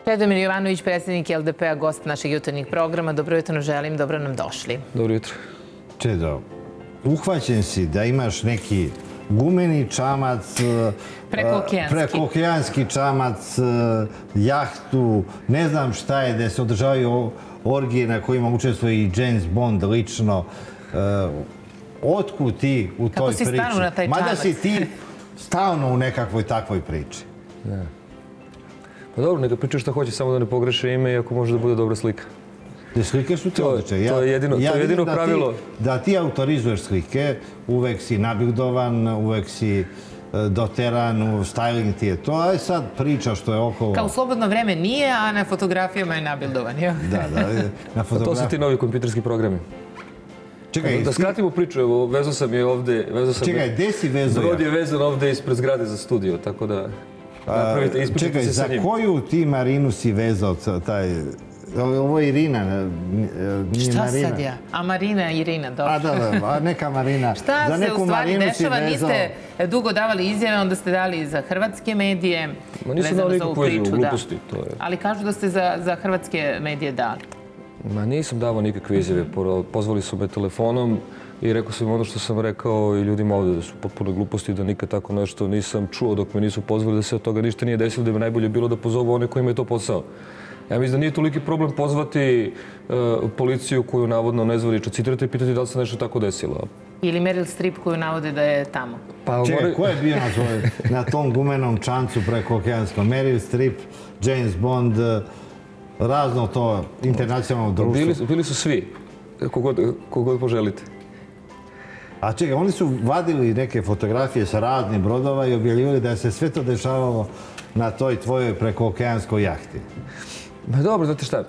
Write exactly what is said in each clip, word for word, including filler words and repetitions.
Čedomir Jovanović, predsjednik L D P-a, gost našeg jutarnjeg programa. Dobro jutro želim, dobro nam došli. Dobro jutro. Čedo, uhvaćen si da imaš neki gumeni čamac, prekookeanski čamac, jahtu, ne znam šta je, da se održavaju orgije na kojima učestvuje i James Bond lično. Otkud ti u toj priči? Kako si stanu na taj čamac? Mada si ti stalno u nekakvoj takvoj priči. Pa dobro, neka priča šta hoće, samo da ne pogreše ime i ako može da bude dobra slika. Te slike su ti odlične. To je jedino pravilo. Da ti autorizuješ slike, uvek si nabildovan, uvek si doteran, styling ti je to, a sad priča što je okolo. Kao u slobodno vreme nije, a na fotografijama je nabildovan, jel? Da, da, na fotografijama. To su ti novi kompjuterski programi. Čekaj, da skratimo priču, evo, vezao sam je ovde... Čekaj, gde si vezao? Brod je vezan ovde ispred zgrade za studio, tako da... Čekaj, za koju ti Marinu si vezao taj... Ovo je Irina, nije Šta Marina. sad ja? A Marina, Irina, dobro. A da, da, a neka Marina. Šta se u stvari dešava? Niste dugo davali izjave, onda ste dali za hrvatske medije. Ma nisam dao nikakvu izjavu, gluposti. Ali kažu da ste za hrvatske medije dali. Ma nisam davao nikakve izjave. Pozvali su me telefonom i rekao sam ono što sam rekao i ljudima ovde, da su potpuno gluposti, da nikad tako nešto nisam čuo dok me nisu pozvali, da se od toga ništa nije desilo, da bi najbolje bilo da pozovu one kojima je to posao. Ja mislim da nije toliki problem pozvati policiju koju navodno nezvanično citirate i pitati da li se nešto tako desilo. Ili Meryl Streep koju navode da je tamo. Čekaj, ko je bio na tom gumenom čancu preko okeanskom? Meryl Streep, James Bond, razno to internacionalno društvo. Bili su svi, kogod poželite. A čekaj, oni su vadili neke fotografije sa raznih brodova i objavljivali da se sve to dešavalo na toj tvojoj prekookeanskoj jahti. Dobro, znate šta,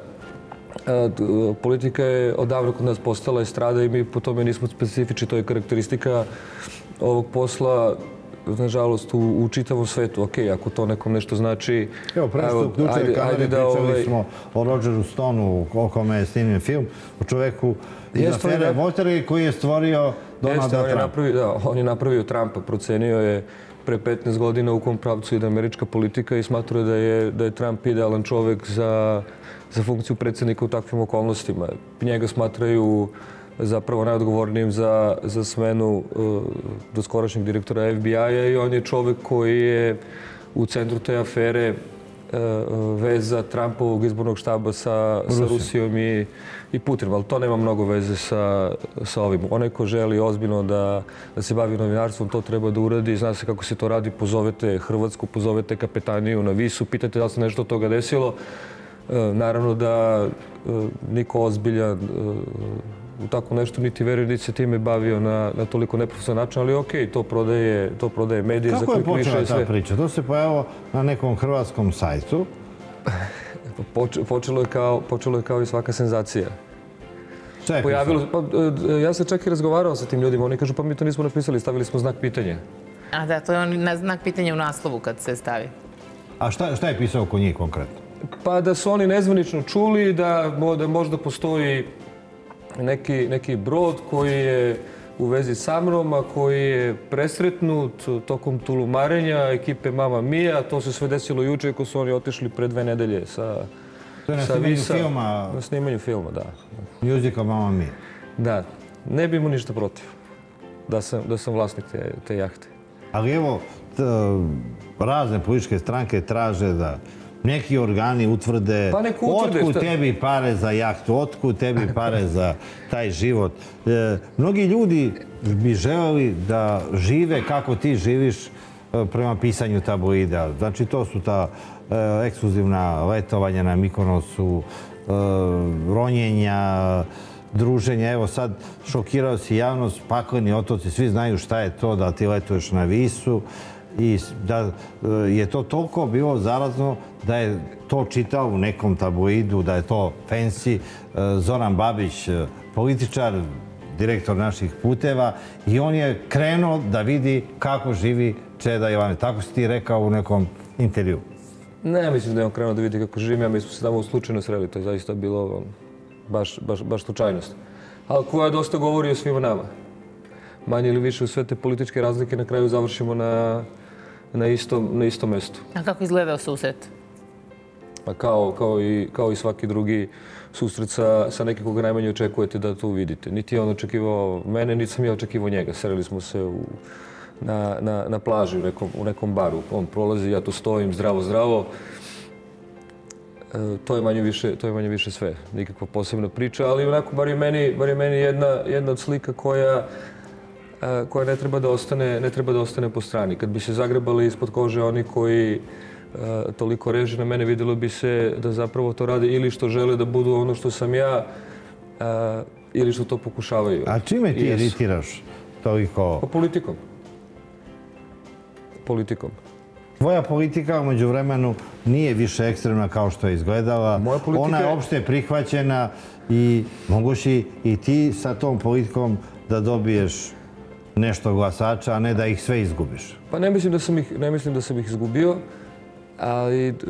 politika je odavno kod nas postala estrada i mi po tome nismo specifični. To je karakteristika ovog posla, nažalost, u čitavom svetu. Ok, ako to nekom nešto znači... Evo, presto uključuje kamere, pričali smo o Rogeru Stoneu, o kome je snimljen film, o čoveku iz afere Watergate koji je stvorio Donalda Trumpa. Da, on je napravio Trumpa, procenio je pre petnaest godina u kom pravcu ide američka politika i smatruje da je Trump idealan čovek za funkciju predsjednika u takvim okolnostima. Njega smatraju zapravo najodgovornijim za smenu doskorašnjeg direktora F B I-a i on je čovek koji je u centru te afere veza Trumpovog izbornog štaba sa Rusijom i Putinom, ali to nema mnogo veze sa ovim. Onaj ko želi ozbiljno da se bavi novinarstvom, to treba da uradi. Zna se kako se to radi, pozovete Hrvatsku, pozovete kapetaniju na Visu, pitate da li se nešto od toga desilo. Naravno da niko ozbiljan u tako nešto niti veruje, niti se time bavio na toliko neprofesionalan način, ali okej, to prodaje medije. Kako je počela ta priča? To se pojavilo na nekom hrvatskom sajtu. Počelo je kao i svaka senzacija. Šta je pisalo? Ja sam čak i razgovarao sa tim ljudima. Oni kažu, pa mi to nismo napisali, stavili smo znak pitanja. A da, to je znak pitanja u naslovu kad se stavi. A šta je pisao oko njih konkretno? Pa da su oni nezvanično čuli da možda postoji neki brod koji je u vezi sa mnom, a koji je presretnut tokom tulumarenja ekipe Mama Mia. To se sve desilo juče, ako su oni otišli pre dve nedelje sa Visa. To je na snimanju filma? Na snimanju filma, da. Muzika Mama Mia. Da. Ne bi mu ništa protiv da sam vlasnik te jahte. Ali evo, razne političke stranke traže da neki organi utvrde otkud tebi pare za jahtu, otkud tebi pare za taj život. Mnogi ljudi bi želeli da žive kako ti živiš prema pisanju tabloida. Znači, to su ta ekskluzivna letovanja na Mikonosu, ronjenja, druženja. Evo sad šokirao si javnost, pakleni otoci, svi znaju šta je to da ti letuješ na Visu. I da je to toliko bilo zarazno da je to čitao u nekom tabloidu, da je to fancy. Zoran Babić, političar, direktor naših puteva, i on je krenuo da vidi kako živi Čeda Jovanović. Tako si ti rekao u nekom intervju. Ne, mislim da je on krenuo da vidi kako živim. Ja mi smo se tamo slučajno sreli. To je zaista bilo baš slučajnost. Ali koja dosta govori o svima nama. Manje ili više u sve te političke razlike na kraju završimo na istom mestu. A kako izgledao susret? Pa kao, kao, i, kao i svaki drugi susret sa, sa nekim koga najmanje očekujete da to vidite. Niti je on očekivao mene, niti sam ja očekivao njega. Sreli smo se u, na, na, na plaži u nekom, u nekom baru. On prolazi, ja tu stojim, zdravo, zdravo. E, to je manje više, to je manje više sve. Nikakva posebna priča, ali onako bar je meni, bar je meni jedna, jedna od slika koja koja ne treba da ostane, ne treba da ostane po strani. Kad bi se zagrebali ispod kože oni koji uh, toliko reže na mene, vidjelo bi se da zapravo to rade ili što žele da budu ono što sam ja, uh, ili što to pokušavaju. A čime ti iritiraš toliko? Pa politikom. Politikom. Tvoja politika umeđu vremenu nije više ekstremna kao što je izgledala. Moja politika... Ona je opšte prihvaćena i moguš i ti sa tom politikom da dobiješ nešto glasača, a ne da ih sve izgubiš. Pa ne mislim da sam ih, ne mislim da sam ih izgubio, ali e,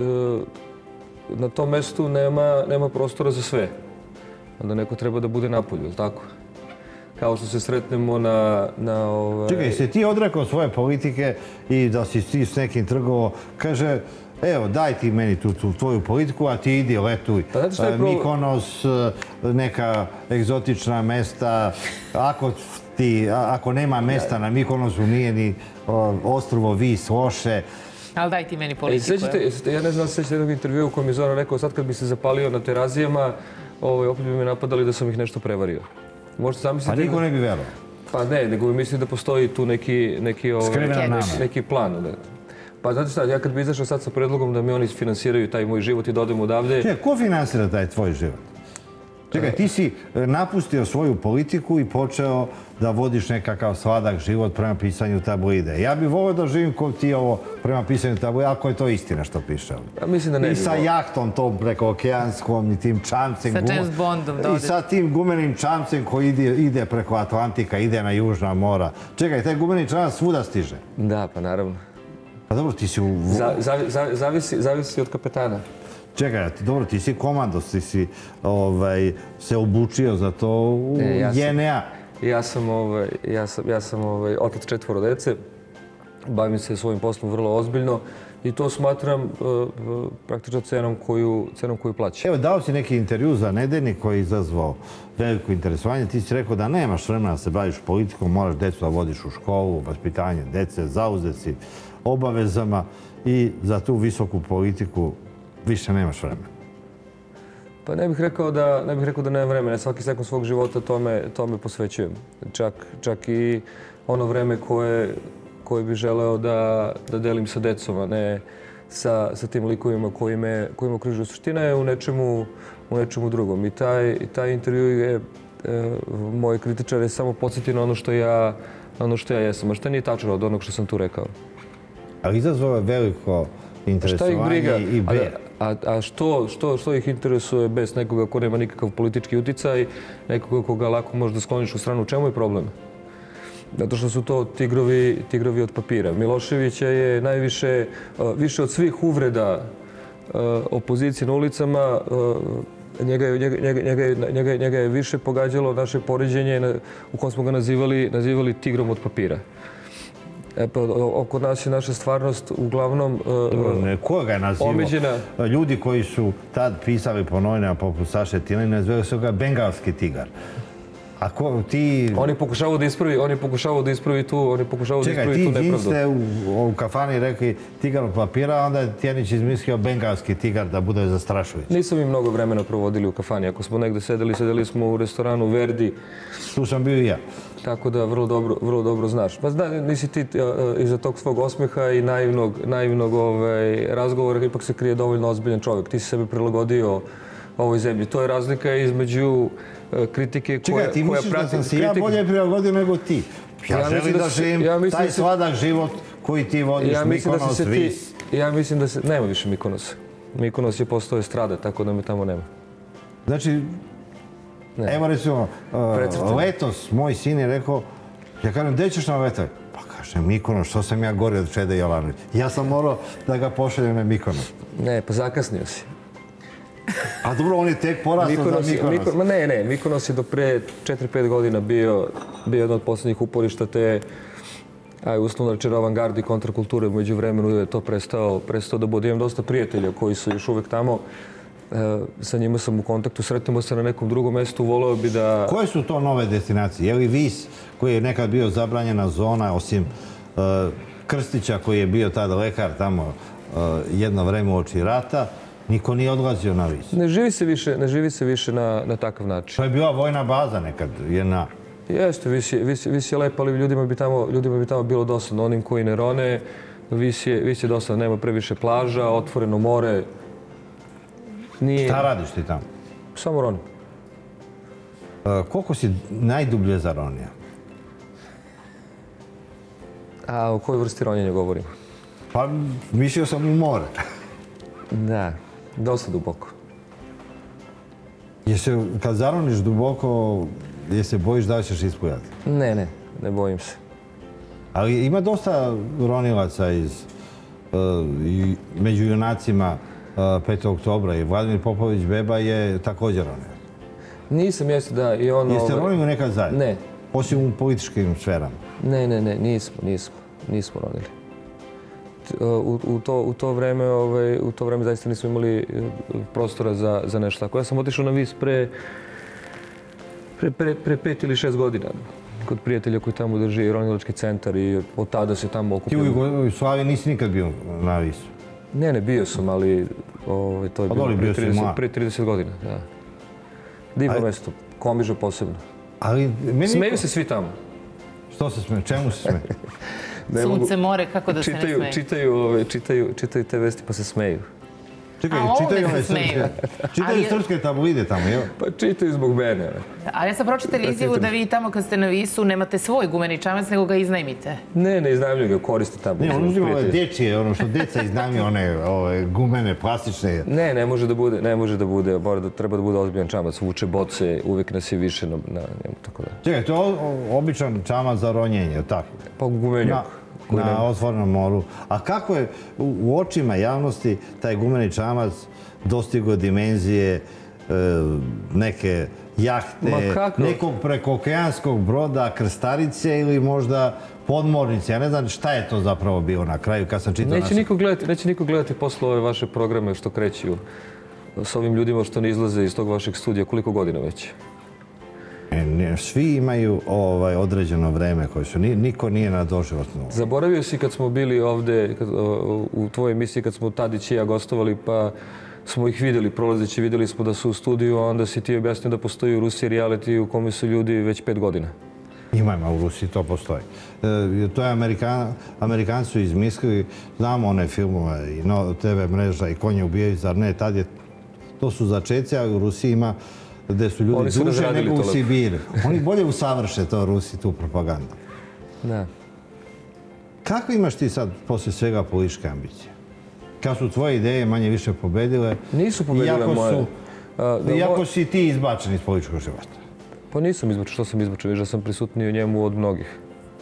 na tom mestu nema, nema prostora za sve. Onda neko treba da bude napolju, ili tako? Kao što se sretnemo na... na ovaj... Čekaj, si ti odrekao svoje politike i da si ti s nekim trgovao, kaže, evo, daj ti meni tu, tu tvoju politiku, a ti idi, letuj. Pa znate šta je problem? Mikonos, neka egzotična mesta, ako ti, ako nema mesta na Mikonosu, nije ni ostrvo Vis loše. Ali daj ti meni politiku. Sećate, ja ne znam, sećate jednog intervjua u kojem je Zoran rekao, sad kad bi se zapalio na Terazijama, ovaj, opet bi me napadali da sam ih nešto prevario. Možete zamisliti... Pa niko ne bi verovao. Pa ne, nego bi mislili da postoji tu neki, neki, ovaj, neki, neki plan. Ne. Pa znate šta, ja kad bi izašao sad sa predlogom da mi oni finansiraju taj moj život i da odem odavde... Čekaj, ko finansira taj tvoj život? Čekaj, ti si napustio svoju politiku i počeo da vodiš nekakav sladak život prema pisanju tabloide. Ja bih volio da živim kao ti ovo prema pisanju tabloide, ako je to istina što piše. Ja mislim da ne bi. I sa jahtom tom preko okeanskom i tim čamcem. Sa James Bondom. I sa tim gumenim čamcem koji ide, ide preko Atlantika, ide na Južna mora. Čekaj, taj gumeni čamac svuda stiže. Da, pa naravno. Pa dobro, ti si u... Za, zavi, zavisi, zavisi od kapetana. Čekaj, ti, dobro, ti si komandos, ti si ovaj, se obučio za to u e, ja J N A. Ja sam, ovaj, ja sam, ja sam ovaj, otac četvoro dece, bavim se svojim poslom vrlo ozbiljno i to smatram uh, praktično cenom koju, cenom koju plaćam. Evo, dao si neki intervju za Nedeljnik koji je izazvao veliko interesovanje. Ti si rekao da nemaš vremena da se baviš politikom, moraš decu da vodiš u školu, vaspitanje dece, zauzet si obavezama i za tu visoku politiku više nemaš vremena. Pa ne bih rekao da ne bih rekao da nemam vremena. Svaki sekund svog života tome, tome posvećujem. Čak, čak i ono vreme koje, koje bih želeo da, da delim sa decom, a ne sa, sa tim likovima koji me, koji me okružuju. Suština je u nečemu, u nečemu drugom. I taj, i taj intervju je, e, moje kritičare samo podsjeti na ono što ja, na ono što ja jesam. A što nije tačno od onog što sam tu rekao. Ali izazvao je veliko interesovanje i be... A, a što, što, što ih interesuje bez nekoga ko nema nikakav politički uticaj, nekoga koga lako možeš da skloniš u stranu? U čemu je problem? Zato što su to tigrovi, tigrovi od papira. Miloševića je najviše, više od svih uvreda opozicije na ulicama, njega je, njega, njega, njega, njega je više pogađalo naše poređenje u kojem smo ga nazivali, nazivali tigrom od papira. E pa, oko nas je naša stvarnost uglavnom uh, Ko ga je nazivao? Omeđena. Ljudi koji su tad pisali po novinama poput Saše Tilina, nazivali su ga bengalski tigar. A ko ti... On je pokušavao da ispravi, on je pokušavao da ispravi tu, on je pokušavao da ispravi tu nepravdu. Čekaj, ti ste u, u kafani rekli tigar od papira, a onda je Tijanić izmislio bengalski tigar da bude zastrašujući. Nisam im mnogo vremena provodili u kafani. Ako smo negde sedeli, sedeli smo u restoranu Verdi. Tu sam bio i ja. Tako da vrlo dobro, vrlo dobro znaš. Pa zna, nisi ti iza tog svog osmeha i naivnog, naivnog ovaj, razgovora, ipak se krije dovoljno ozbiljan čovjek. Ti si sebe prilagodio ovoj zemlji. To je razlika između kritike koja, koja prati... Čekaj, ti misliš da sam se ja bolje prilagodio nego ti? Ja, ja želim da, da živim ja taj da se, sladak život koji ti vodiš, ja Mikonos, da Vis. Ti, ja mislim da se... Nema više Mikonosa. Mikonos je postao estrada, tako da me tamo nema. Znači, ne. Evo recimo, uh, letos moj sin je rekao, ja kažem, gdje ćeš na letak? Pa kažem, Mikonos, što sam ja gori od Čede Jovanović. Ja sam morao da ga pošaljem na Mikonos. Ne, pa zakasnio si. A dobro, on je tek porastao za Mikonos. Mikonos. Ma ne, ne, Mikonos je do pre četiri pet godina bio, bio jedno od posljednjih uporišta te A uslovno rečeno avangardi kontrakulture među vremenu je to prestao, prestao da bude. Imam dosta prijatelja koji su još uvek tamo. E, sa njima sam u kontaktu, sretnemo se na nekom drugom mestu, voleo bi da... Koje su to nove destinacije? Je li Vis, koji je nekad bio zabranjena zona, osim uh, Krstića, koji je bio tada lekar tamo uh, jedno vreme uoči rata, niko nije odlazio na Vis? Ne živi se više, ne živi se više na, na takav način. To je bila vojna baza nekad, jedna... Jeste, Vis je, Vis, Vis je lepo, ali ljudima bi tamo, ljudima bi tamo bilo dosadno. Onim koji ne rone, Vis je, Vis je dosadno. Nema previše plaža, otvoreno more. Nije... Šta radiš ti tamo? Samo ronim. Uh, koliko si najdublje zaronio? A o kojoj vrsti ronjenja govorimo? Pa mislio sam u more. Da, dosta duboko. Je se, kad zaroniš duboko, je se bojiš da ćeš ispujati? Ne, ne, ne bojim se. Ali ima dosta ronilaca iz, uh, i među junacima uh, petog oktobra i Vladimir Popović Beba je također ronio. Nisam, jeste da i ono... Jeste ronili nekad zajedno? Ne. Osim u političkim sferama? Ne, ne, ne, nismo, nismo, nismo ronili. U, u, to, u, to vreme, ovaj, u to vreme zaista nismo imali prostora za, za nešto tako. Ja sam otišao na Vis pre, pre, pre, pre pet ili šest godina kod prijatelja koji tamo drži ronilački centar i od tada se tamo okupio. Ti u Jugoslaviji nisi nikad bio na Visu? Ne, ne, bio sam, ali ovaj, to je bilo pre trideset, pre trideset godina. Da. Divno ali... mesto, Komiža posebno. Ali meni... Smeju se svi tamo. Što se smeju? Čemu se smeju? Sunce, more, kako da se ne smeju? Čitaju, čitaju, čitaju te vesti pa se smeju. Čekaj, čitaju one srpske, čitaju srpske tabloide tamo, jel? Pa čitaju zbog mene. Ali ja sam pročitala izjavu da vi tamo kad ste na Visu nemate svoj gumeni čamac, nego ga iznajmite. Ne, ne iznajmljuju ga, koriste tamo. Ne, on uzima ove dječje, ono što djeca iznajmljuju, one gumene, plastične. Ne, ne može da bude, ne može da bude, treba da bude ozbiljan čamac, vuče boce, uvijek nas je više na njemu, tako da. Čekaj, to je običan čamac za ronjenje, tako? Pa gumenjak. Na otvorenom moru. A kako je u očima javnosti taj gumeni čamac dostigao dimenzije neke jahte, nekog prekookeanskog broda, krstarice ili možda podmornice? Ja ne znam šta je to zapravo bilo na kraju kad sam čitao... Neće niko gledati, neće niko gledati posle ove vaše programe što kreću s ovim ljudima što ne izlaze iz tog vašeg studija. Koliko godina već? Svi imaju ovaj, određeno vreme koje su, niko nije na doživotno. Zaboravio si kad smo bili ovde u tvojoj emisiji, kad smo Tadić i ja gostovali, pa smo ih vidjeli, prolazeći, vidjeli smo da su u studiju, a onda si ti objasnio da postoji u Rusiji reality u kome su ljudi već pet godina. Ima, ima, u Rusiji to postoji. E, to je Amerikan, Amerikanci su izmislili, znamo one filmove i no, te ve mreža i Konje ubijaju, zar ne, tad je, to su začeci, a u Rusiji ima gde su ljudi duže nego u Sibiru. Oni bolje usavrše to Rusi, tu propagandu. Da. Kako imaš ti sad poslije svega političke ambicije? Kad su tvoje ideje manje više pobedile? Nisu pobedile moje. Iako si ti izbačen iz političkog života? Pa nisam izbačen. Što sam izbačen? Viš da sam prisutniji u njemu od mnogih.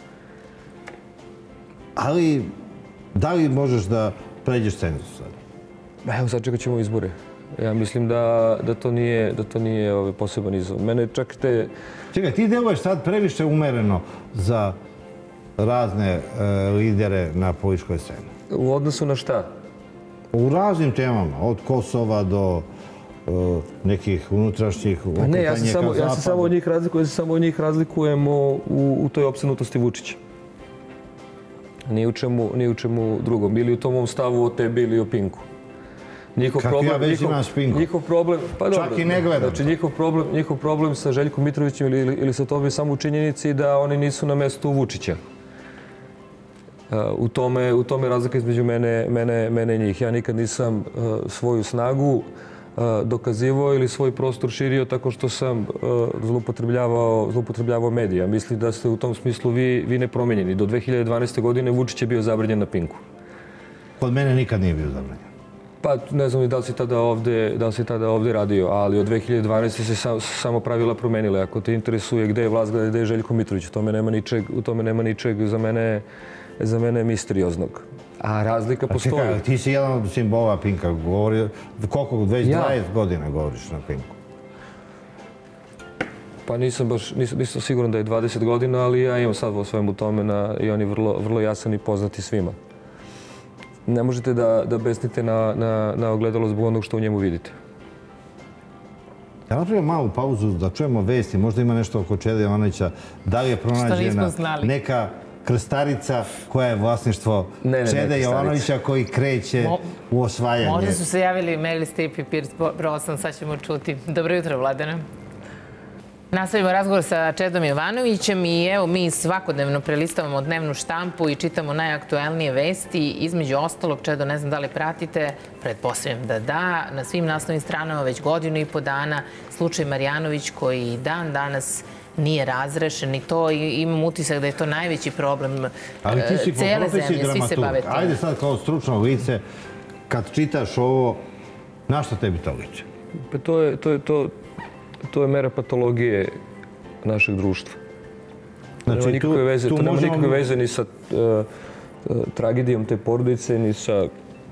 Ali, da li možeš da pređeš cenzus sad? Evo, sad čekat ćemo izbore. Ja mislim da, da to nije, da to nije ovaj, poseban izazov. Mene čak te... Čekaj, ti deluješ sad previše umereno za razne e, lidere na političkoj sceni. U odnosu na šta? U raznim temama, od Kosova do e, nekih unutrašnjih pa ne, ja se samo, ja se samo od njih razlikujem, ja se samo od njih razlikujemo u, u toj opsednutosti Vučića. Ni u čemu, ni u čemu drugom. Ili u tom mom stavu o tebi ili o Pinku. Njihov kako problem, ja već njihov, imam Spinku. Njihov problem, pa čak dobro, i ne gledam. Znači, njihov problem, njihov problem sa Željkom Mitrovićem ili, ili, ili sa tobom je samo u činjenici da oni nisu na mestu Vučića. Uh, u, tome, u tome razlika između mene, mene, mene i njih. Ja nikad nisam uh, svoju snagu uh, dokazivao ili svoj prostor širio tako što sam uh, zloupotrebljavao, zloupotrebljavao medija. Mislim da ste u tom smislu vi, vi nepromenjeni. Do dve hiljade dvanaeste. godine Vučić je bio zabranjen na Pinku. Kod mene nikad nije bio zabranjen. Pa ne znam da li si tada ovde, da li si tada ovde radio, ali od dve hiljade dvanaeste. se sam, samo pravila promenile. Ako te interesuje gde je vlast, gde je Željko Mitrović, u tome nema ničeg, u tome nema ničeg za mene, za mene misterioznog. A razlika postoji. A čekaj, ti si jedan od simbola Pinka. Govori, koliko, već ja. dvadeset godina govoriš na Pinku? Pa nisam baš, nisam siguran da je dvadeset godina, ali ja imam sad o svemu tome i on je vrlo jasan i poznati svima. Ne možete da besnite na ogledalo zbog onog što u njemu vidite. Ja napravim malu pauzu da čujemo vesti, možda ima nešto oko Čede Jovanovića. Da li je pronađena neka krstarica koja je vlasništvo Čede Jovanovića koji kreće u osvajanje? Možda su se javili Meryl Streep i Pierce Brosnan, sad ćemo čuti. Dobro jutro, Vladana. Nastavimo razgovor sa Čedom Jovanovićem i evo mi svakodnevno prelistavamo dnevnu štampu i čitamo najaktuelnije vesti. Između ostalog, Čedo, ne znam da li pratite, pretpostavljam da da, na svim naslovnim stranama već godinu i po dana slučaj Marjanović koji dan danas nije razrešen i to imam utisak da je to najveći problem cele zemlje, svi se bave tim. Ajde sad kao stručno lice, kad čitaš ovo, na što tebi to liče? Pa to je, to je, to To je mera patologije našeg društva. To nema nikakve veze ni sa tragedijom te porodice, ni sa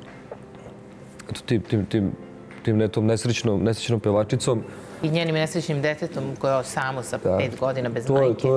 tim netom nesrećnom pevačicom. I njenim nesrećnim detetom koje je samo sa pet godina bez majke.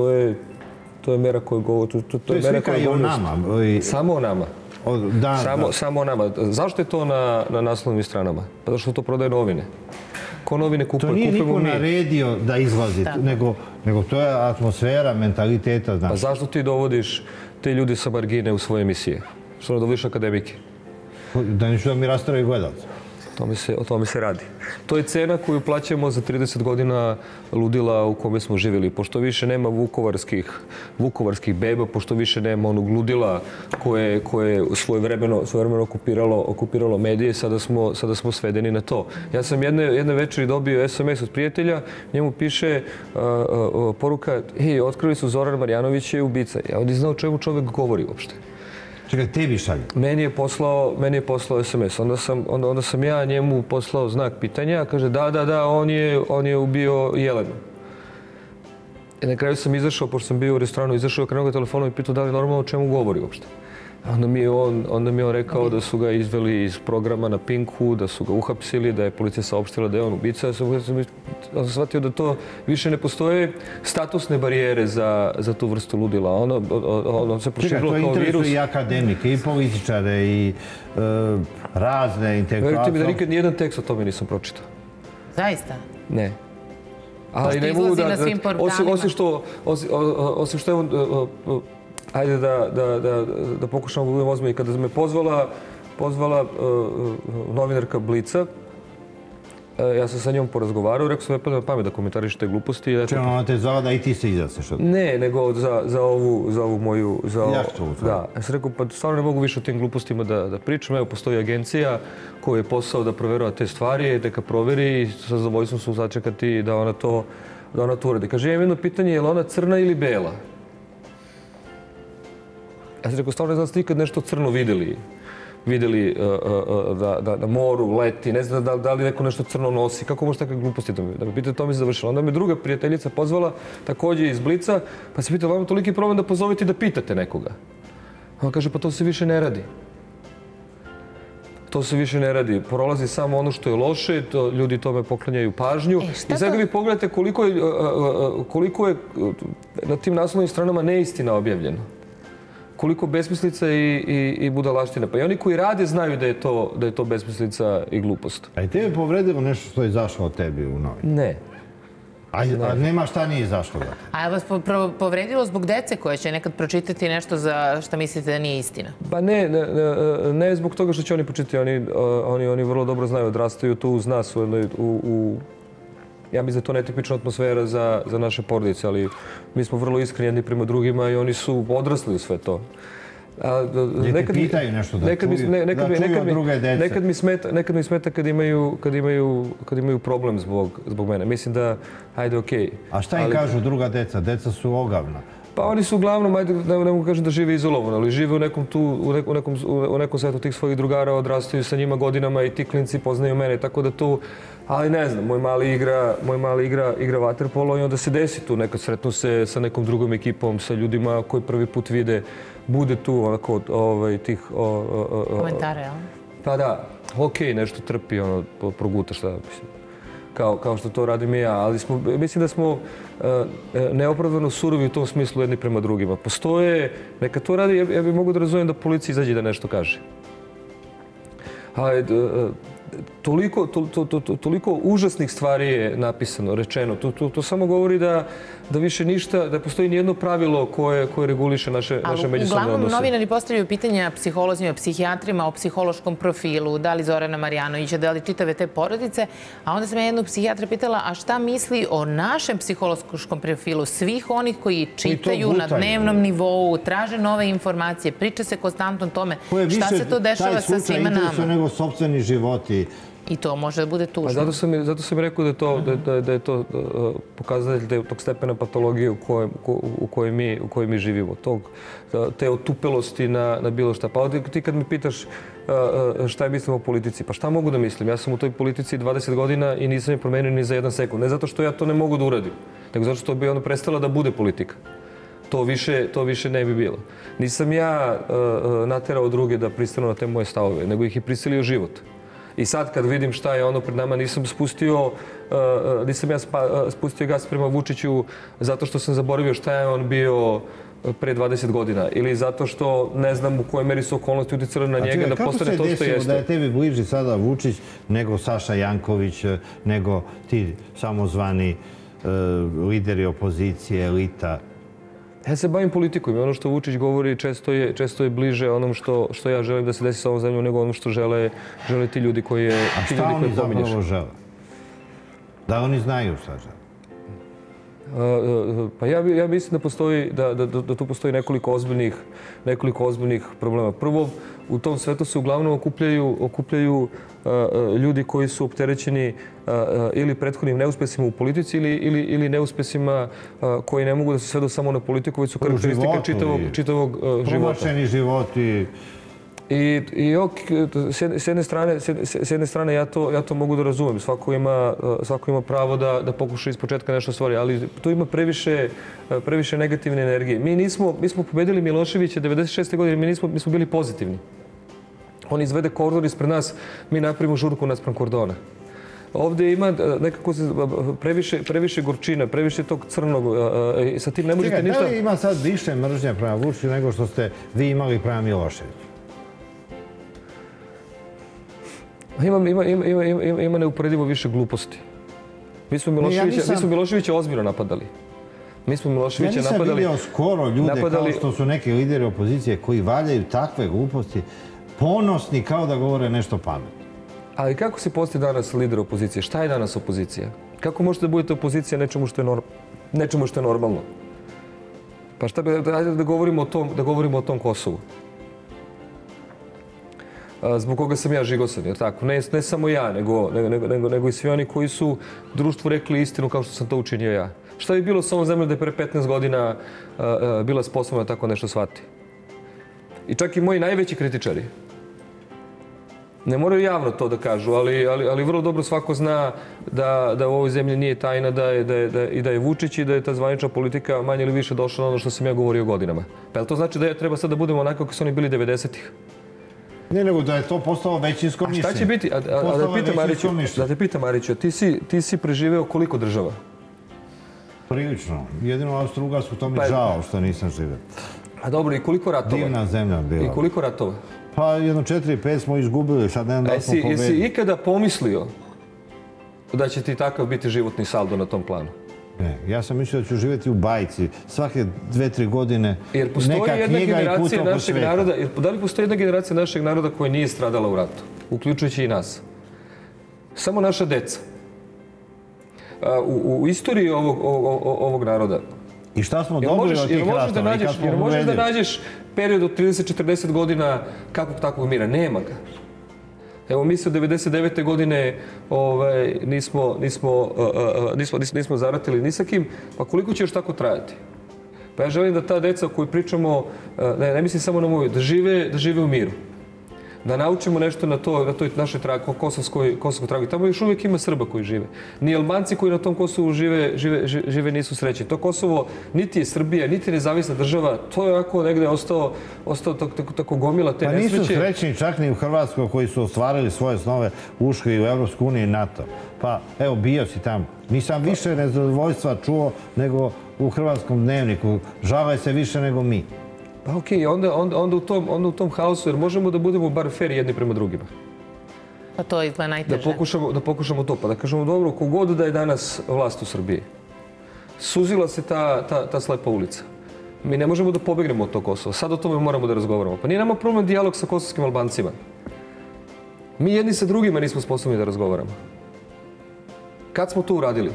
To je mera koja govori... To je slika i o nama. Samo o nama. Samo o nama. Zašto je to na naslovnim stranama? Pa zašto to prodaje novine? Ko novine kupujemo mi. To nije niko naredio da izlazi, nego to je atmosfera, mentaliteta. Pa zašto ti dovodiš te ljudi sa margine u svoje emisije? Što ne dovodiš akademike? Da neću da mi rastavaju gledalce. O tome se radi. To je cena koju plaćamo za trideset godina ludila u kome smo živjeli. Pošto više nema vukovarskih beba, pošto više nema onog ludila koje je svojevremeno okupiralo medije, sada smo svedeni na to. Ja sam jedne večeri dobio es em es od prijatelja, njemu piše poruka, hej, otkrili su Zoran Marjanović je ubica. Ja ovdje znao o čemu čovjek govori uopšte. Čekaj, tebi šalje? Meni je poslao es em es. Onda sam ja njemu poslao znak pitanja. Kaže, da, da, da, on je ubio Jelenu. Na kraju sam izašao, pošto sam bio u restoranu, izašao, krenuo ga telefonom i pitao da li je normalno o čemu govori uopšte. Onda mi je on rekao da su ga izveli iz programa na Pinku, da su ga uhapsili, da je policija saopštila da je on ubica. Ja sam shvatio da to više ne postoje statusne barijere za tu vrstu ludila. Ono se proširilo kao virus. To interesuje i akademike, i političare, i razne intelektualce. Verujte mi da nikad nijedan tekst o tome nisam pročitao. Zaista? Ne. Pošto izlazi na svim portalima. Osim što je Hajde da pokušamo da budemo ozbiljni. Kada me pozvala novinarka Blica, ja sam sa njom porazgovarao, rekao sam ne pada na pamet da komentariš te gluposti. Če ona te zvala da i ti se izjasniš? Ne, nego za ovu moju... Jahtu? Da. Ja sam rekao, pa stvarno ne mogu više o tim glupostima da pričam. Evo, postoji agencija koja je posao da proverava te stvari, neka proveri i sa zadovoljstvom su začekati da ona to uradi. Kaže, imam jedno pitanje, je li ona crna ili bela? Ja sam rekao, stvarno ne znam ste nikad nešto crno vidjeli. Vidjeli da na moru leti, ne znam da li neko nešto crno nosi. Kako može takve gluposti da me pitate, to mi se završilo. Onda me druga prijateljica pozvala, također iz Blica, pa se pitala, vam je toliki problem da pozovete i da pitate nekoga. Ona kaže, pa to se više ne radi. To se više ne radi. Prolazi samo ono što je loše, ljudi tome poklanjaju pažnju. I sad vi pogledate koliko je na tim naslovnim stranama neistina objavljeno. Koliko besmislica i budalaština. Pa i oni koji rade znaju da je to besmislica i glupost. A i tebi povredilo nešto što je izašlo od tebi u novinu? Ne. A nema šta nije izašlo da te? A je vas povredilo zbog dece koje će nekad pročitati nešto za što mislite da nije istina? Pa ne, ne zbog toga što će oni pročitati. Oni vrlo dobro znaju, odrastaju tu uz nas u... Ja mislim da je to netipična atmosfera za naše porodice, ali mi smo vrlo iskreni jedni prema drugima i oni su odrasli u sve to. Gdje te pitaju nešto da čuju od druge dece? Nekad mi smeta kad imaju problem zbog mene. Mislim da, hajde, okej. A šta im kažu druga deca? Deca su ogavna. Pa oni su uglavnom, ne mogu kažem da žive izolovano, ali žive u nekom svetu tih svojih drugara, odrastaju sa njima godinama i ti klinci poznaju mene, tako da tu, ali ne znam, moj mali igra vaterpolo i onda se desi tu, nekad sretnu se sa nekom drugom ekipom, sa ljudima koji prvi put vide, bude tu onako tih... Komentare, jel? Pa da, okej, nešto trpi, proguta šta, mislim. kao, kao što to radim i ja, ali smo, mislim da smo neopravdano surovi u tom smislu jedni prema drugima. Postoje, neka to radi, ja, ja bih mogu da razumijem da policija izađe da nešto kaže. Ali, toliko, to, to, to, toliko užasnih stvari je napisano, rečeno. To, to, to samo govori da, da više ništa, da postoji nijedno pravilo koje, koje reguliše naše, naše međusobne odnose. Ali uglavnom novinari postavljaju pitanja psiholozima, psihijatrima o psihološkom profilu, da li Zorana Marjanovića, da li čitave te porodice. A onda sam ja jednu psihijatra pitala, a šta misli o našem psihološkom profilu svih onih koji čitaju na dnevnom nivou, traže nove informacije, priča se konstantno o tome šta se to dešava sa svima nama. Taj slučaj nego sopstveni životi. I to može da bude tužno. Zato sam, zato sam rekao da je to, da, da je to pokazatelj tog stepena patologije u kojoj, u kojoj, mi, u kojoj mi živimo. Tog, te otupelosti na, na bilo šta. Pa ti kad mi pitaš šta je mislim o politici, pa šta mogu da mislim? Ja sam u toj politici dvadeset godina i nisam je promenio ni za jedan sekund. Ne zato što ja to ne mogu da uradim, nego zato što bi ono prestala da bude politika. To više, to više ne bi bilo. Nisam ja uh, naterao druge da pristanu na te moje stavove, nego ih je prisilio život. I sad kad vidim šta je ono pred nama, nisam spustio, uh, nisam ja spa, uh, spustio gas prema Vučiću zato što sam zaboravio šta je on bio pre dvadeset godina. Ili zato što ne znam u kojoj meri su okolnosti uticale na njega da postane to što jeste. Kako se desilo da je tebi bliži sada Vučić nego Saša Janković, nego ti samozvani uh, lideri opozicije, elita? Ja se bavim politikom i ono što Vučić govori često je, često je bliže onom što, što ja želim da se desi sa ovom zemljom nego onom što žele, žele ti ljudi koji je... A šta oni zapravo žele? Da oni znaju šta žele? Uh, pa ja, ja mislim da postoji, da, da, da tu postoji nekoliko ozbiljnih, nekoliko ozbiljnih problema. Prvo, u tom svetu se uglavnom okupljaju, okupljaju uh, ljudi koji su opterećeni uh, ili prethodnim neuspesima u politici ili, ili, ili neuspesima uh, koji ne mogu da se svedu samo na politiku, već su karakteristike čitavog, čitavog uh, života. Promašeni životi. I, i ok, s jedne strane, s jedne strane ja, to, ja to mogu da razumem. Svako ima, svako ima pravo da, da pokuša iz početka nešto stvari, ali tu ima previše, previše negativne energije. Mi, nismo, mi smo pobedili Miloševića devedeset šeste godine, mi, nismo, mi smo bili pozitivni. On izvede kordon ispred nas, mi napravimo žurku naspram kordona. Ovdje ima nekako previše, previše gorčina, previše tog crnog i sa tim ne možete ništa... Da li ima sad više mržnje prema Vučiću nego što ste vi imali prema Miloševiću? Ima, ima, ima, ima, ima neuporedivo više gluposti. Mi smo Miloševića, ja nisam... mi smo Miloševića ozbiljno napadali. Mi smo Miloševića napadali... Ja nisam vidio skoro ljude napadali... kao što su neki lideri opozicije koji valjaju takve gluposti, ponosni kao da govore nešto pametno. Ali kako se postoji danas lider opozicije? Šta je danas opozicija? Kako možete da budete opozicija nečemu što je, norm... nečemu što je normalno? Pa šta bi... Hajde da govorimo o tom, da govorimo o tom Kosovu. Zbog koga sam ja žigosan, jer tako? Ne, ne samo ja, nego, nego, nego, nego i svi oni koji su društvu rekli istinu kao što sam to učinio ja. Šta bi bilo s ovom zemljom da je pre petnaest godina uh, uh, bila sposobna da tako nešto shvati? I čak i moji najveći kritičari. Ne moraju javno to da kažu, ali, ali, ali vrlo dobro svako zna da, da u ovoj zemlji nije tajna da je, da je, da je, i da je Vučić i da je ta zvanična politika manje ili više došla na ono što sam ja govorio godinama. Pa je to znači da je treba sad da budemo onako kako su oni bili devedesetih? Ne, nego da je to postalo većinsko mišljenje. A šta će biti? A, a, a da, pita Mariću, da te pita Mariću, ti si, ti si preživeo koliko država? Prilično. Jedino Austro-Ugarsku, to mi je žao što nisam živeo. A dobro, i koliko ratova? Divna zemlja bila. I koliko ratova? Pa jedno četiri, pet smo izgubili, sad ne znam da smo pobedili. Jesi ikada pomislio da će ti takav biti životni saldo na tom planu? Ne, ja sam mislio da ću živjeti u bajci. Svake dve, tri godine jer postoji neka jedna knjiga i put oko sveta. Naroda, jer da li postoji jedna generacija našeg naroda koja nije stradala u ratu, uključujući i nas? Samo naša deca. U, u istoriji ovog, ovog, ovog naroda. I šta smo dobili od tih ratova? Jer možeš da nađeš period od trideset do četrdeset godina kakvog takvog mira? Nema ga. Evo, mi se od devedeset devete godine ovaj, nismo, nismo, uh, uh, nismo, nismo, nismo zaratili ni sa kim, pa koliko će još tako trajati? Pa ja želim da ta deca o kojoj pričamo, uh, ne, ne mislim samo na moju, da žive, da žive u miru. Da naučimo nešto na to, na toj našoj kosovskoj tragu. Tamo još uvijek ima Srba koji žive. Ni Albanci koji na tom Kosovu žive, žive, žive nisu srećni. To Kosovo niti je Srbija, niti je nezavisna država. To je ovako negde ostao, ostao tako, tako gomila te nesreće. Pa nisu srećni čak ni u Hrvatskoj koji su ostvarili svoje snove, ušli i u Evropsku uniju i NATO. Pa evo, bio si tamo. Nisam više nezadovoljstva čuo nego u hrvatskom dnevniku. Žale se više nego mi. Pa okej, onda, onda, onda, u tom, onda u tom haosu, jer možemo da budemo bar fair jedni prema drugima. Pa to izgleda najteže. Da pokušamo, da pokušamo to, pa da kažemo dobro, kogod da je danas vlast u Srbiji, suzila se ta, ta, ta slepa ulica. Mi ne možemo da pobegnemo od tog Kosova. Sad o tome moramo da razgovaramo. Pa nije nama problem dijalog sa kosovskim Albancima. Mi jedni sa drugima nismo sposobni da razgovaramo. Kad smo to uradili?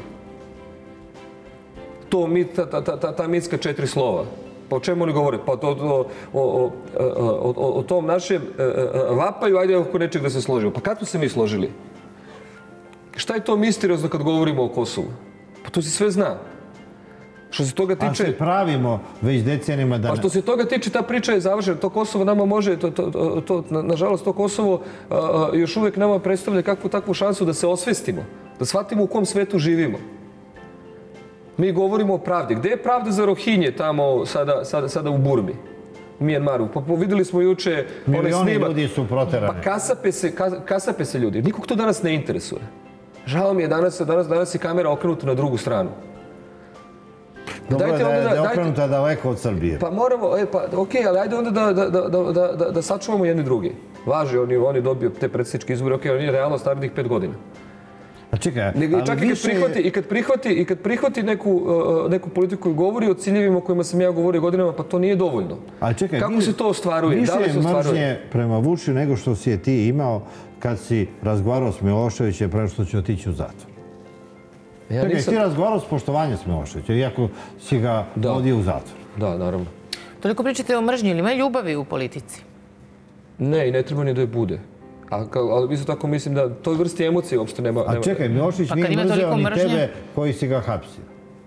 To mi, ta, ta, ta, ta mitska četiri slova. Pa o čemu oni govore? Pa to, o, o, o, o, o tom našem vapaju, ajde oko nečeg da se složimo. Pa kad smo se mi složili? Šta je to misteriozno kad govorimo o Kosovu? Pa to se sve zna. Što se toga tiče... A se pravimo već decenijama dana. Pa što se toga tiče, ta priča je završena. To Kosovo nama može, to, to, to, nažalost, to Kosovo a, a, još uvijek nama predstavlja kakvu takvu šansu da se osvestimo, da shvatimo u kom svetu živimo. Mi govorimo o pravdi. Gde je pravda za Rohinje tamo sada, sada, sada u Burmi, u Mijanmaru? Pa videli smo juče one snima. Milioni ljudi su proterani. Pa kasape se, kasape se ljudi. Nikog to danas ne interesuje. Žao mi je, danas, danas, danas je kamera okrenuta na drugu stranu. Dobro je da je, da je okrenuta daleko od Srbije. Pa moramo, e, pa okej, ali ajde onda da, da, da, da, da, da sačuvamo jedni drugi. Važi, oni, oni dobiju te predsjedničke izbore, okej, oni je realno narednih pet godina. A čekaj, ali čak više... i kad prihvati, i kad prihvati neku, uh, neku politiku i govori o ciljevima o kojima sam ja govorio godinama, pa to nije dovoljno. Ali čekaj, kako se to ostvaruje? Više da li se ostvaruje? mržnje prema Vučiću nego što si je ti imao kad si razgovarao s Miloševićem prema što će otići u zatvor. Ja čekaj, nisam... ti razgovarao s poštovanjem s Miloševićem, iako si ga da. vodio u zatvor. Da, naravno. Toliko pričate o mržnji, ili ima ljubavi u politici? Ne, i ne treba ni da je bude. A, ali isto tako mislim da toj vrsti emocije uopšte nema... A čekaj, Milošević pa nije mrzeo ni tebe koji si ga hapsio.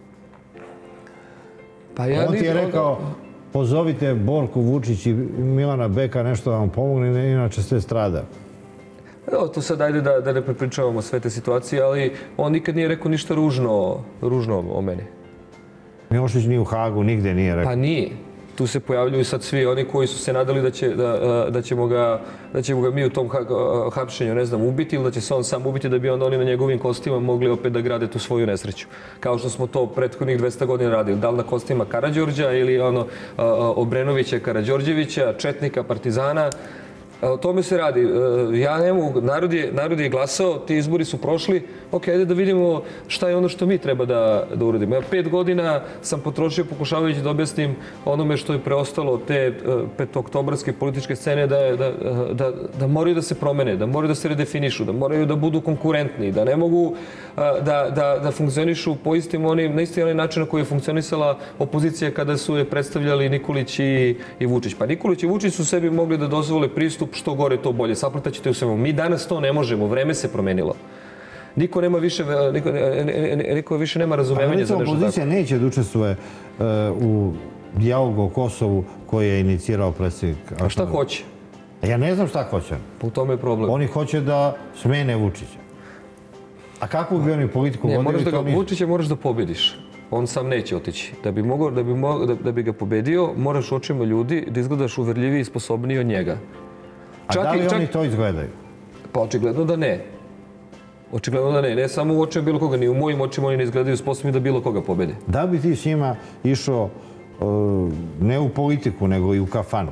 Pa ja on ti je rekao, onda... pozovite Borku Vučić i Milana Beka nešto da vam pomogne, inače sve strada. Evo, to sad ajde da, da ne prepričavamo sve te situacije, ali on nikad nije rekao ništa ružno, ružno o meni. Milošević ni u Hagu, nigde nije rekao. Pa nije. Tu se pojavljuju sad svi oni koji su se nadali da, će, da, da, ćemo, ga, da ćemo ga mi u tom hapšenju, ne znam, ubiti ili da će se on sam ubiti da bi onda oni na njegovim kostima mogli opet da grade tu svoju nesreću. Kao što smo to prethodnih dvesta godina radili. Da li na kostima Karađorđa ili ono, Obrenovića, Karađorđevića, Četnika, Partizana. O tome se radi. Ja ne mogu, narod je, narod je glasao, ti izbori su prošli, ok, ajde da vidimo šta je ono što mi treba da, da uradimo. Ja pet godina sam potrošio pokušavajući da objasnim onome što je preostalo te petoktobarske političke scene da, da, da, da moraju da se promene, da moraju da se redefinišu, da moraju da budu konkurentni, da ne mogu da, da, da funkcionišu po istim onim, na isti onaj način na koji je funkcionisala opozicija kada su je predstavljali Nikolić i, i Vučić. Pa Nikolić i Vučić su sebi mogli da dozvole pristup što gore to bolje. Sapletaćete u svemu. Mi danas to ne možemo. Vreme se promenilo. Niko nema više, niko, niko više nema razumevanja za nešto tako. Opozicija neće da učestvuje uh, u dijalogu o Kosovu koji je inicirao predsjednik. A šta hoće? Ja ne znam šta hoće. U tome je problem. Oni hoće da smene Vučića. A kakvu bi oni politiku vodili? Moraš da ga, Vučića moraš da pobjediš. On sam neće otići. Da bi, mogao, da, bi mogao, da, da bi ga pobedio, moraš očima ljudi da izgledaš uverljiviji i sposobniji od njega. A čak da li i, čak... oni to izgledaju? Pa očigledno da ne. Očigledno da ne. Ne samo u očima bilo koga, ni u mojim očima oni ne izgledaju sposobni da bilo koga pobede. Da bi ti s njima išao uh, ne u politiku, nego i u kafanu?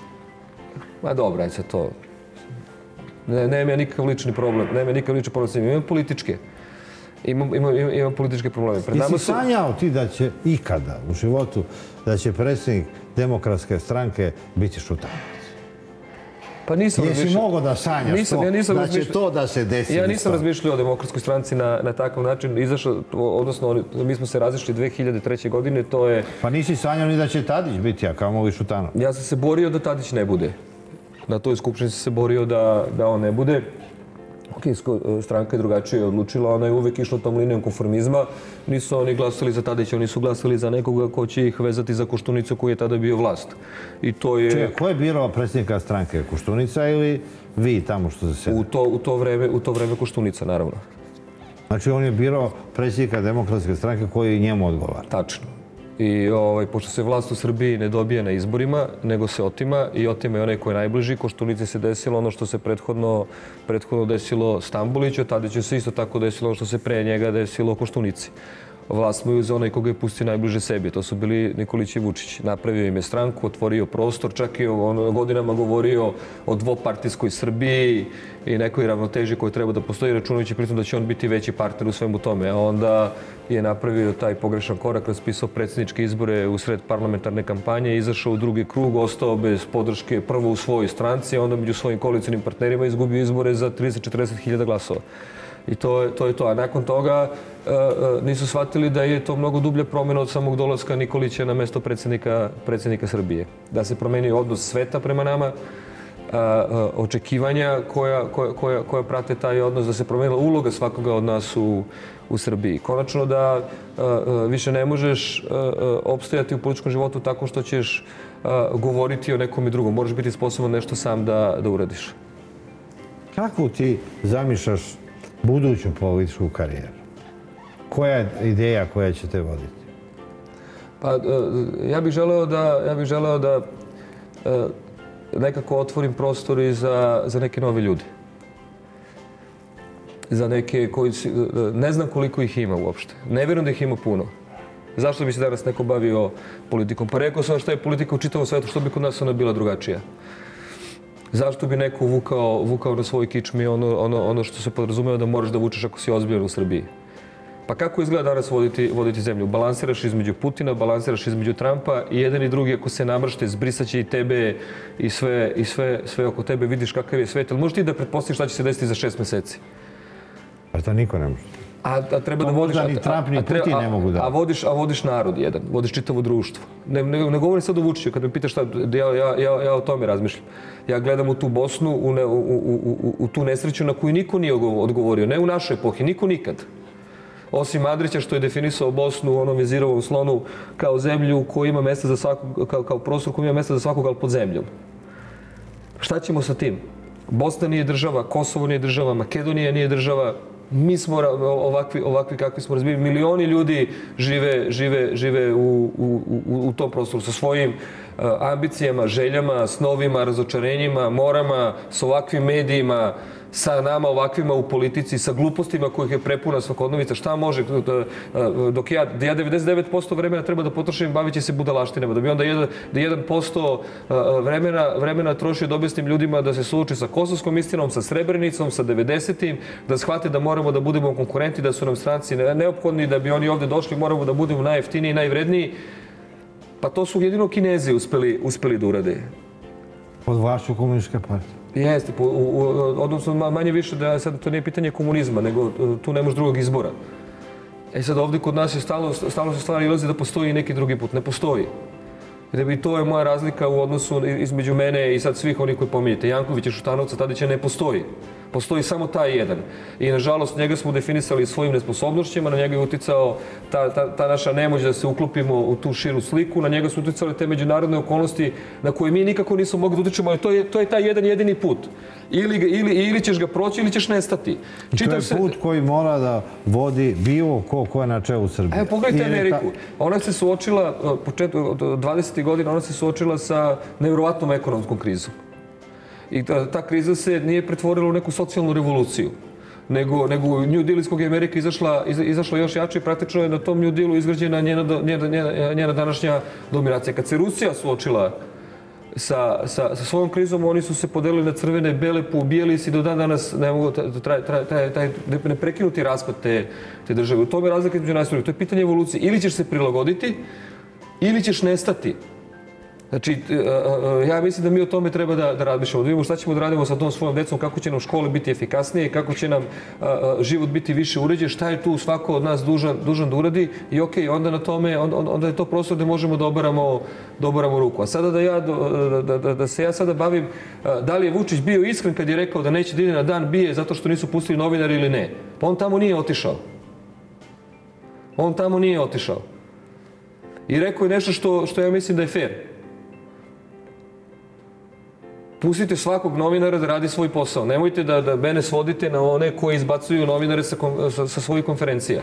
Ma dobra, je se to. Ne, nema nikakav lični problem. Nema nikakav lični problem s njima. Imam političke. Imam, imam, imam, imam političke probleme. Pred nama su... Ti si sanjao ti da će ikada u životu da će predsjednik Demokratske stranke biti Šutanovac? Pa nisam Jesi razmišljao... mogao da sanjaš nisam, to, ja nisam da razmišljao... će to da se desi? Ja nisam razmišljao o Demokratskoj stranci na, na takav način. Izašao, odnosno, mi smo se razišli dve hiljade treće. godine, to je... Pa nisi sanjao ni da će Tadić biti, a kao mogu i Šutanovac? Ja sam se borio da Tadić ne bude. Na toj skupštini sam se borio da, da on ne bude. Kinska stranka je drugačije odlučila, ona je uvek išla tom linijom konformizma. Nisu oni glasali za Tadića, oni su glasali za nekoga ko će ih vezati za Koštunicu koji je tada bio vlast. I to je... Čekaj, ko je birao predsjednika stranke? Koštunica ili vi tamo što se sede? U to, u to vreme, u to vreme Koštunica, naravno. Znači on je birao predsjednika Demokratske stranke koji njemu odgovara? Tačno. I ovaj, pošto se vlast u Srbiji ne dobije na izborima, nego se otima i otima je onaj koji je najbliži. Koštunici se desilo ono što se prethodno, prethodno desilo Stamboliću, Tadiću se isto tako desilo ono što se pre njega desilo Koštunici. Vlast mu je uzeo onaj koga je pustio najbliže sebi. To su bili Nikolić i Vučić. Napravio im je stranku, otvorio prostor, čak i on godinama govorio o dvopartijskoj Srbiji i nekoj ravnoteži koji treba da postoji, računajući pritom da će on biti veći partner u svemu tome. A onda je napravio taj pogrešan korak, raspisao predsjedničke izbore u sred parlamentarne kampanje, izašao u drugi krug, ostao bez podrške prvo u svojoj stranci, a onda među svojim koalicijnim partnerima izgubio izbore za trideset do četrdeset hiljada glasova. I to je, to je to. A nakon toga uh, uh, nisu shvatili da je to mnogo dublja promjena od samog dolaska Nikolića na mesto predsjednika, predsjednika Srbije. Da se promenio odnos sveta prema nama, uh, uh, očekivanja koja, koja, koja, koja prate taj odnos, da se promenila uloga svakoga od nas u, u Srbiji. Konačno da uh, uh, više ne možeš uh, uh, opstojati u političkom životu tako što ćeš uh, govoriti o nekom i drugom. Moraš biti sposoban nešto sam da, da uradiš. Kako ti zamišljaš buduću političku karijeru? Koja je ideja koja će te voditi? Pa, ja bih želeo da, ja bih želeo da nekako otvorim prostor i za, za neke nove ljude. Za neke koji... Ne znam koliko ih ima uopšte. Ne vjerujem da ih ima puno. Zašto bi se danas neko bavio politikom? Pa rekao sam šta je politika u čitavom svetu, što bi kod nas ona bila drugačija. Zašto bi neko vukao, vukao na svoj kičmi ono, ono, ono što se podrazumeva da moraš da vučeš ako si ozbiljan u Srbiji? Pa kako izgleda danas voditi, voditi zemlju? Balansiraš između Putina, balansiraš između Trumpa i jedan i drugi ako se namršte, zbrisaće i tebe i sve, i sve, sve oko tebe, vidiš kakav je svet. Ali možeš ti da pretpostaviš šta će se desiti za šest meseci? Pa to niko ne može. A, a treba to da vodiš... možda ni Trump ni Putin ne mogu da... A vodiš, a vodiš narod jedan, vodiš čitavo društvo. Ne, ne, ne govorim sad o Vučiću, kad me pitaš šta, ja, ja, ja, ja o tome razmišljam. Ja gledam u tu Bosnu, u, ne, u, u, u, u tu nesreću na koju niko nije odgovorio. Ne u našoj epohi, niko nikad. Osim Andrića što je definisao Bosnu u onom vezirovom slonu kao zemlju koja ima mesta za svakog, kao, kao prostor koji ima mesta za svakog, ali pod zemljom. Šta ćemo sa tim? Bosna nije država, Kosovo nije država, Makedonija nije država. Mi smo ovakvi, ovakvi kakvi smo razbili. Milioni ljudi žive, žive, žive u, u, u, u tom prostoru sa svojim uh, ambicijama, željama, snovima, razočarenjima, morama, s ovakvim medijima, sa nama ovakvima u politici, sa glupostima kojih je prepuna svakodnevica. Šta može? Dok ja, ja devedeset devet posto vremena treba da potrošim bavići se budalaštinama, da bi onda jedan posto vremena, vremena trošio da objasnim ljudima da se suoči sa kosovskom istinom, sa Srebrenicom, sa devedesetim, da shvate da moramo da budemo konkurenti, da su nam stranci neophodni, da bi oni ovde došli, moramo da budemo najjeftiniji i najvredniji. Pa to su jedino Kinezi uspeli, uspeli da urade. Pod vlašću komunističke partije. Jeste, odnosno manje više da sad to nije pitanje komunizma, nego tu nemaš drugog izbora. E sad ovdje kod nas je stalo, stalo se stvari ilazi da postoji neki drugi put. Ne postoji. I to je moja razlika u odnosu između mene i sad svih onih koji pominjete. Jankovića, Šutanovca, Tadića ne postoji. Postoji samo taj jedan. I nažalost njega smo definisali svojim nesposobnošćima, na njega je uticao ta, ta, ta naša nemoć da se uklopimo u tu širu sliku, na njega su uticali te međunarodne okolnosti na koje mi nikako nismo mogli da utičemo, ali to je, to je taj jedan jedini put. Ili, ili, ili ćeš ga proći ili ćeš nestati. Čitam to je se... put koji mora da vodi bilo ko, ko je na čelu Srbije. Evo, pogledajte Ameriku. Ona se suočila, početku dvadesetih godina, ona se suočila sa nevjerovatnom ekonomskom krizom. I ta, ta kriza se nije pretvorila u neku socijalnu revoluciju, nego, nego u New Deal iz kog je Amerika izašla, izašla još jače i praktično je na tom New Dealu izgrađena njena, njena, njena, njena današnja dominacija. Kad se Rusija suočila sa, sa, sa svojom krizom, oni su se podelili na crvene, bele, poubijali se i do dan danas ne mogu taj, taj, taj, taj neprekinuti raspad te, te države. U tome je razlika između nas. To je pitanje evolucije. Ili ćeš se prilagoditi, ili ćeš nestati. Znači, ja mislim da mi o tome treba da, da razmišljamo. Da vidimo šta ćemo da radimo sa tom svojom decom, kako će nam škole biti efikasnije, kako će nam a, a, život biti više uređen, šta je tu svako od nas dužan, dužan da uradi i ok, onda na tome, onda, onda je to prostor gde možemo da obaramo, da obaramo ruku. A sada da, ja, da, da, da se ja sada bavim a, da li je Vučić bio iskren kad je rekao da neće da ide na dan bije zato što nisu pustili novinari ili ne. Pa on tamo nije otišao. On tamo nije otišao. I rekao je nešto što, što ja mislim da je fair. Pustite svakog novinara da radi svoj posao. Nemojte da, da mene svodite na one koji izbacuju novinare sa, sa, sa svojih konferencija.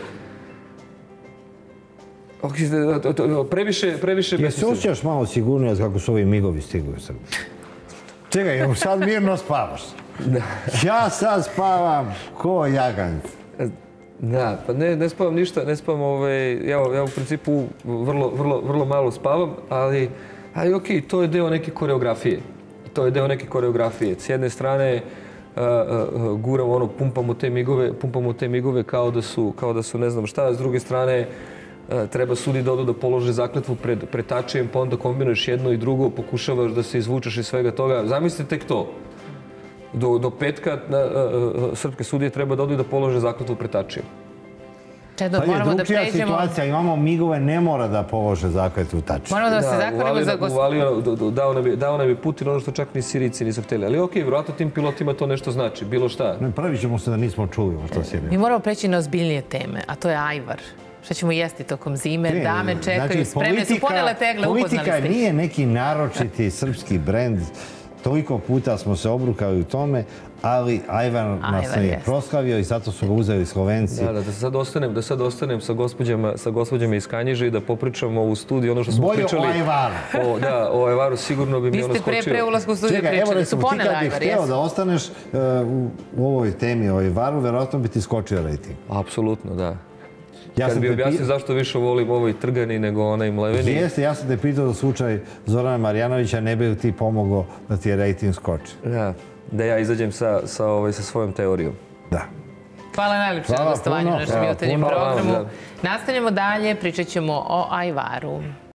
Previše, previše... Jel se osjećaš malo sigurnije kako su ovi migovi stigli u Srbiju? Čekaj, sad mirno spavaš. Ja sad spavam ko jaganj. Da, pa ne, ne spavam ništa, ne spavam, ovaj, ja, ja u principu vrlo, vrlo, vrlo malo spavam, ali, ali okej, to je deo neke koreografije. To je deo neke koreografije. S jedne strane uh, uh, guramo ono, pumpamo te migove, pumpamo te migove kao da su, kao da su ne znam šta, s druge strane uh, treba sudi da odu da polože zakletvu pred, pred tačijem, pa onda kombinuješ jedno i drugo, pokušavaš da se izvučeš iz svega toga. Zamislite tek to. Do, do petka uh, uh, srpske sudije treba da odu da polože zakletvu pred tačijem. Čedo, moramo da pređemo... situacija, imamo migove, ne mora da polože zakletvu tačijem. Moramo da se zakonimo za gospodinu. Dao nam, dao nam je Putin ono što čak ni Sirici nisu htjeli. Ali okej, vjerojatno tim pilotima to nešto znači, bilo šta. Ne, pravi ćemo se da nismo čuli što si je. Mi moramo preći na ozbiljnije teme, a to je ajvar. Šta ćemo jesti tokom zime, dame čekaju, spremne su ponele tegle, upoznali ste ih. Politika nije neki naročiti srpski brend. Toliko puta smo se obrukali u tome, ali ajvar nas je proslavio i zato su ga uzeli Slovenci. Da, da, da sad ostanem, da sad ostanem sa gospođama, sa gospođama iz Kanjiže i da popričamo u studiju ono što smo Bolje pričali. Bolje o ajvaru. O, da, o ajvaru sigurno bi mi ono skočio. Vi ste pre, pre ulazku u studiju pričali. Čekaj, su ponele ajvar, jesu. Ti kad bih hteo da ostaneš uh, u ovoj temi o ajvaru, verovatno bi ti skočio rating. Apsolutno, da. Ja Kad bi objasnio zašto više volim ovoj trgani nego onaj mleveni. Jeste, ja sam te pitao za slučaj Zorana Marjanovića, ne bi li ti pomogao da ti je rating skoči? Da, da ja izađem sa, sa, ovaj, sa svojom teorijom. Da. Hvala najljepše na gostovanju u našem jutarnjem programu. Nastavljamo dalje, pričat ćemo o ajvaru.